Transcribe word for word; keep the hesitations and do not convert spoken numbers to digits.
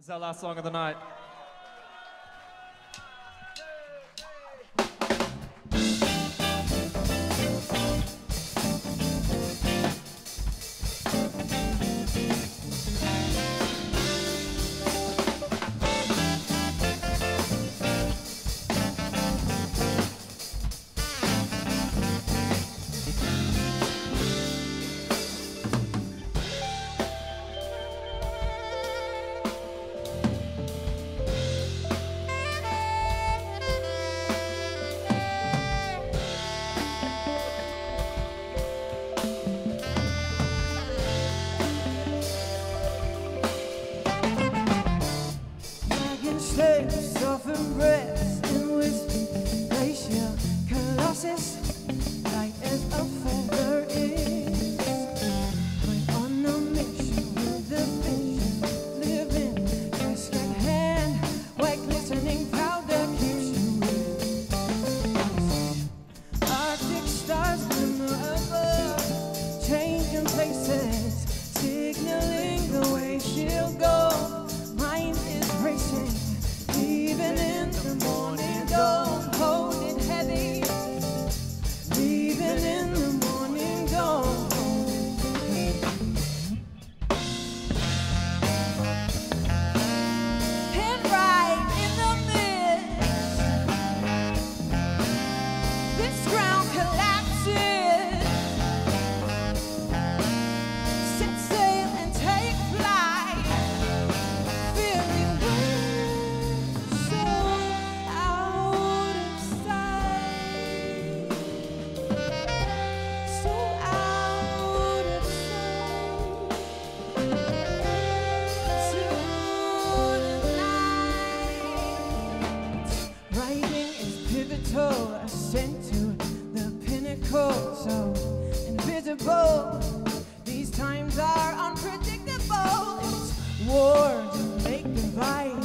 our last song of the night. Self-embrace in whiskey, glacier, colossus, light as a feather is. We're on a mission with the vision, living, desk at hand, white glistening powder keeps you in. Arctic stars glimmer above, changing places, signaling the way she'll go. Mind is racing. Leaving in the morning dawn, holding heavy. Leaving in the morning dawn. And right in the midst, this ground collapses. Set sail and take flight, feeling good. So out of sight, so out of sight, to the night. Writing is pivotal, ascent to the pinnacle, so invisible. These times are unpredictable. It's war to make divide.